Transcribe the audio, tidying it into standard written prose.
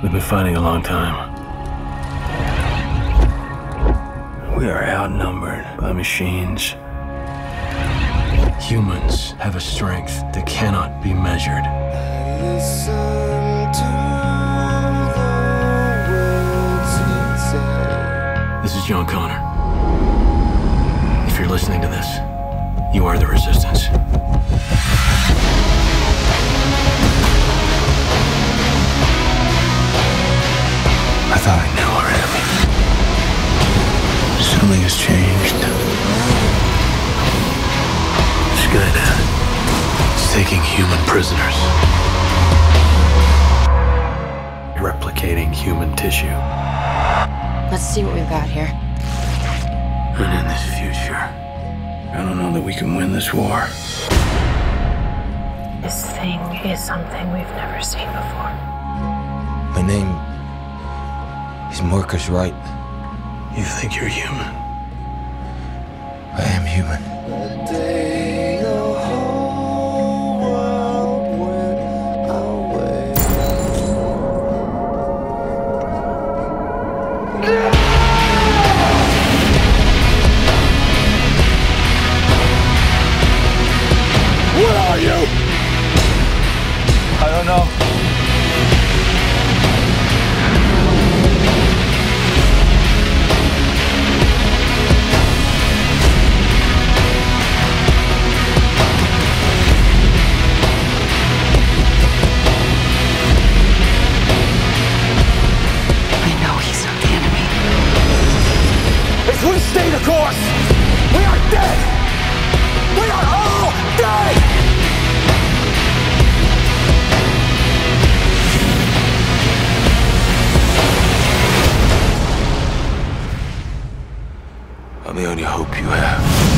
We've been fighting a long time. We are outnumbered by machines. Humans have a strength that cannot be measured. This is John Connor. If you're listening to this, you are the Resistance. I thought I knew our enemy. Something has changed. Skynet is taking human prisoners, replicating human tissue. Let's see what we've got here. And in this future, I don't know that we can win this war. This thing is something we've never seen before. My name is Marcus Wright. You think you're human? I am human. What are you? I don't know. If we stay the course, we are dead! We are all dead! I'm the only hope you have.